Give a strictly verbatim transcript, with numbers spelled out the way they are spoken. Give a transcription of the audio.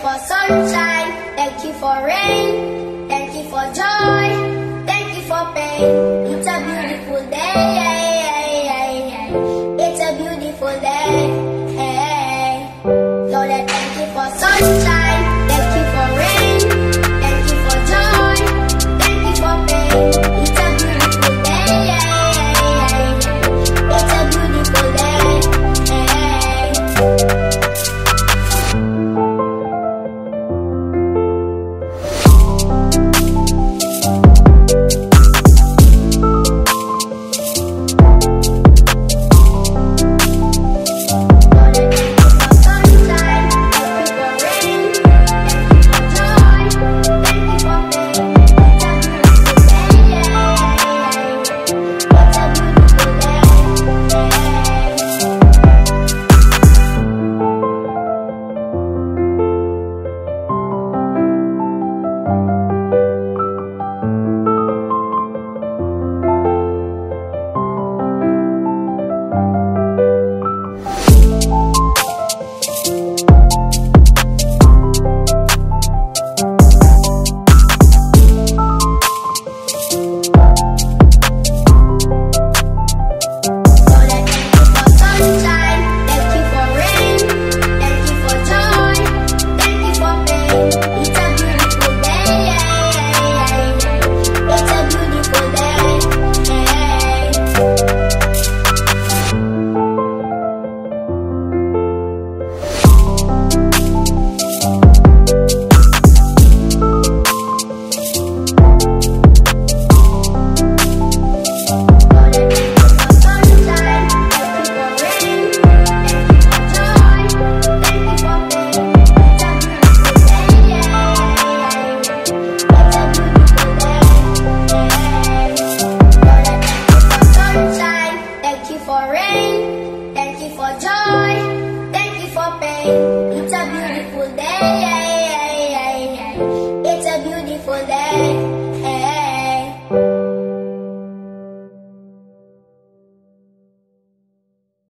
for sunshine, thank you for rain, thank you for joy, thank you for pain. It's a beautiful day, it's a beautiful day. Lord, I thank you for sunshine, thank you for rain, thank you for joy, thank you for pain. It's a beautiful day, it's a beautiful day. It's a beautiful day, it's a beautiful day.